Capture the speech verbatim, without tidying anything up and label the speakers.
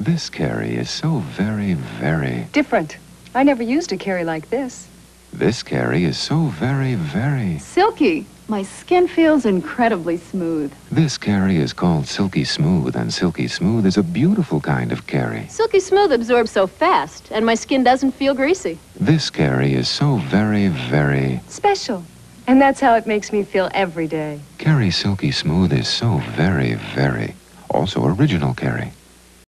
Speaker 1: This Carrie is so very, very...
Speaker 2: different. I never used a Carrie like this.
Speaker 1: This Carrie is so very, very...
Speaker 3: silky. My skin feels incredibly smooth.
Speaker 1: This Carrie is called Silky Smooth, and Silky Smooth is a beautiful kind of Carrie.
Speaker 3: Silky Smooth absorbs so fast, and my skin doesn't feel greasy.
Speaker 1: This Carrie is so very, very...
Speaker 2: special. And that's how it makes me feel every day.
Speaker 1: Carrie Silky Smooth is so very, very... also original Carrie.